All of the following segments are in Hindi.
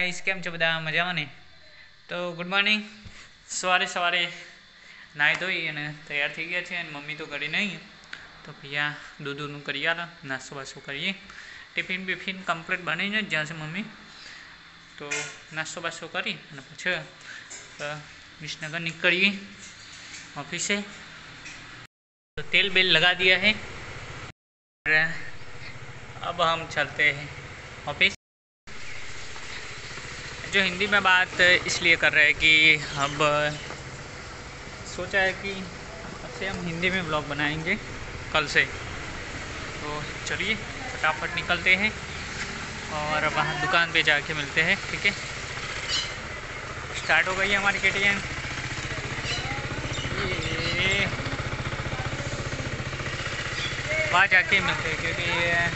गाइस केम छो बधा मजामां ने। तो गुड मॉर्निंग। सवारे सवारे नाई धोई अने तैयार थई गया छे। मम्मी तो घरे नहीं, तो भैया दूधूनु करी आलो, नास्तो वास्तो करिए। टिफिन बिफिन कम्प्लीट बनीने ज ज्यां छे मम्मी, तो नास्तो वास्तो करी अने पछी विसनगर निकळीए ऑफिसे। तो तेल बेल लगा दिया है, अब हम चलते हैं ऑफिस। जो हिंदी में बात इसलिए कर रहे हैं कि अब सोचा है कि अब से हम हिंदी में ब्लॉग बनाएंगे कल से। तो चलिए फटाफट निकलते हैं और वहाँ दुकान पे जाके मिलते हैं। ठीक है, स्टार्ट हो गई है हमारी KTM। ये वहाँ जाके मिलते हैं क्योंकि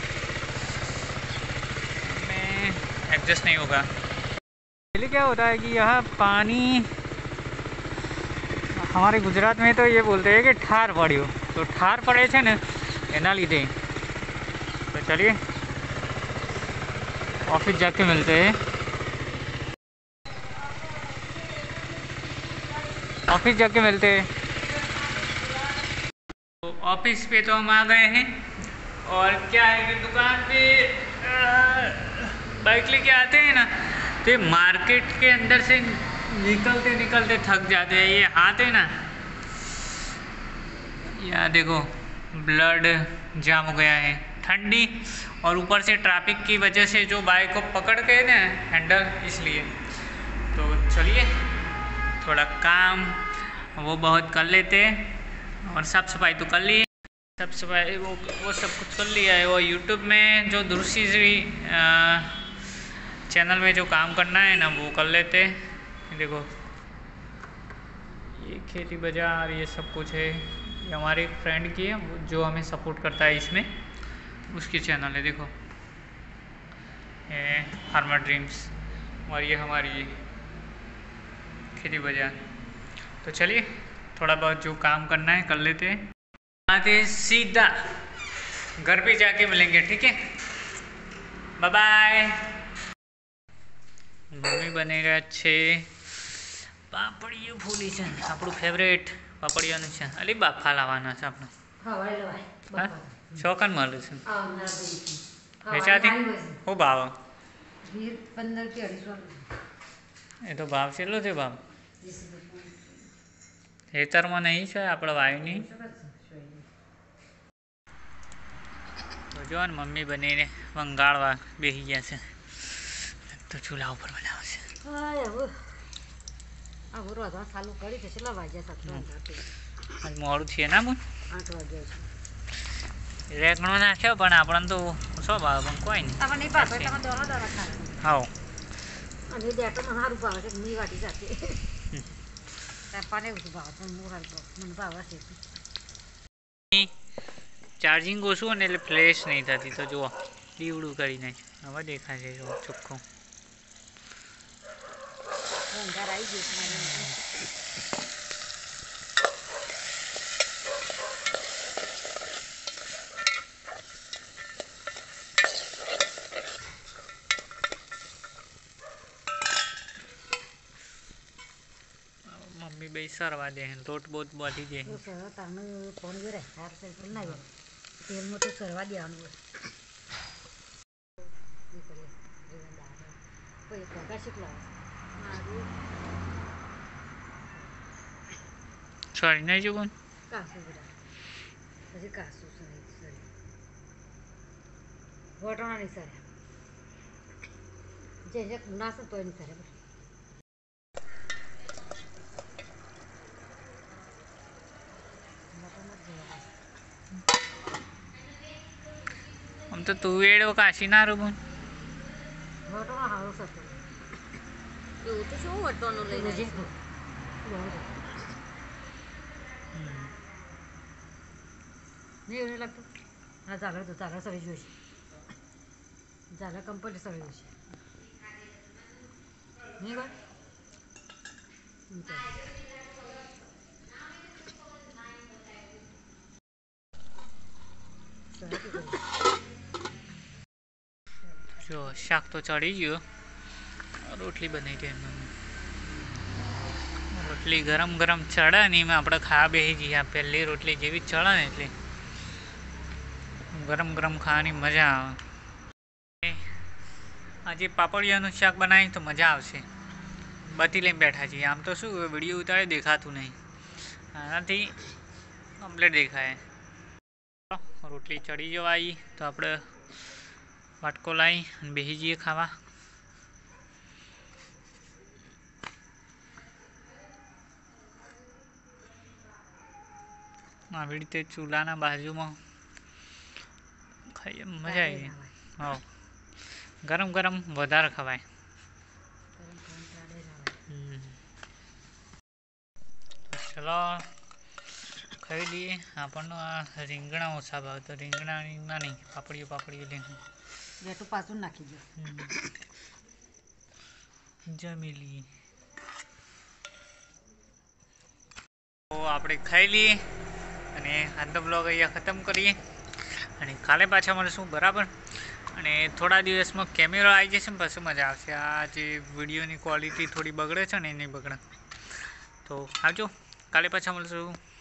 हमें एडजस्ट नहीं होगा। पहले क्या होता है कि यहाँ पानी, हमारे गुजरात में तो ये बोलते हैं कि ठार पड़ो, तो ठार पड़े छे ने एना लीधे। तो चलिए ऑफिस जाके मिलते हैं। ऑफिस जाके मिलते हैं। तो ऑफिस पे तो हम आ गए हैं, और क्या है कि दुकान पे बाइक लेके आते हैं ना, तो मार्केट के अंदर से निकलते निकलते थक जाते हैं। ये हाथ है ना, यहाँ देखो ब्लड जाम हो गया है, ठंडी और ऊपर से ट्रैफिक की वजह से जो बाइक को पकड़ के ना हैंडल, इसलिए। तो चलिए थोड़ा काम वो बहुत कर लेते हैं, और साफ सफाई तो कर ली है। साफ सफाई वो सब कुछ कर लिया है। वो यूट्यूब में जो दूसरी चैनल में जो काम करना है ना, वो कर लेते हैं। देखो ये खेती बाजार, ये सब कुछ है, ये हमारे एक फ्रेंड की है जो हमें सपोर्ट करता है इसमें, उसकी चैनल है। देखो ये फार्मर ड्रीम्स, और ये हमारी खेती बाजार। तो चलिए थोड़ा बहुत जो काम करना है कर लेते हैं, आते सीधा घर पे जाके मिलेंगे। ठीक है, बाय बाय। मम्मी बनेगा छे पापड़िયું ફૂલી છે, આપણું ફેવરેટ પાપડિયાનું છે। અલી બાફા લાવવાના છે આપણે, ચોકન મળે છે વેચાતી। શું ભાવ? એ તો ભાવ કેટલો છે ભાવ? ખેતરમાં નહીં છે આપણે વાયની। તો જો ને મમ્મી બનીને વંગાળવા બેસી ગયા છે, તો ચૂલા ઉપર બનાવશે। आज मोड़ू छे ना बोल, 8 वागे रेगणो नाख्यो पण आपणे तो शो भाव पण कोई नहीं। तमे नहीं भावे तमे दोरा दोरा खा। हाओ आणि डेटो मन हारू भावे छे, मी वाटी जाते तापाने उस भाव पण मोर हारू मन भावे छे। चार्जिंग ओछुं ने એટલે ફ્લેશ नहीं थती। तो जो દીવડું કરી નાખ, હવે દેખાય છે જો ચોખ્ખું। अंधार आई गयो मम्मी भाई सरवा दे लोट बहुत बाटी दे फोन करे तेल में तो सरवा दे सॉरी नहीं जो बोल कासू बेटा अजी कासू सॉरी सॉरी वोटना नहीं सर जे जे नास तो नहीं सर। हम तो तू वेड़ो काशी ना रूबन वोटना हारो सर यो तो शो वोटनो लઈને જે नहीं उन्हें लगता हाँ जागर तो जागर सरी जोश जागर कंपनी सरी जोश नहीं बात जो शाक तो चढ़ी गयो, રોટલી બની છે રોટલી ગરમ ગરમ ચડે ને એમાં આપણે ખાવા બેસી જઈએ. પહેલી રોટલી જેવી ચડે ને એટલે ગરમ ગરમ ખાવાની મજા આવે. આજે પાપડિયાનું શાક બનાવીએ તો મજા આવશે. બધી લઈને બેઠા છીએ. આમ તો શું વિડીયો ઉતારે દેખાતું નહીં, આનાથી કમ્પ્લીટ દેખાય. રોટલી ચડી જવાય તો આપણે વાટકો લાવી અને બેસી જઈએ ખાવા. આવી રીતે ચૂલાના બાજુમાં ખાઈએ મજા આવી. હા, ગરમ ગરમ વધારે ખવાય. ચલો ખાઈ લઈએ. આપણને આ રીંગણા ઓછા ભાવ તો રીંગણા નહીં, પાપડીઓ લઈને પાછું નાખી દો. જમી લઈએ. તો આપણે ખાઈ લઈએ અને આજનો બ્લોગ અહીંયા ખતમ કરીએ. અને કાલે પાછા મળશું બરાબર. અને થોડા દિવસમાં કેમેરો આવી જશે ને પછી મજા આવશે. આ જે વિડીયોની ક્વોલિટી થોડી બગડે છે ને એ નહીં બગડે. તો આવજો, કાલે પાછા મળશું.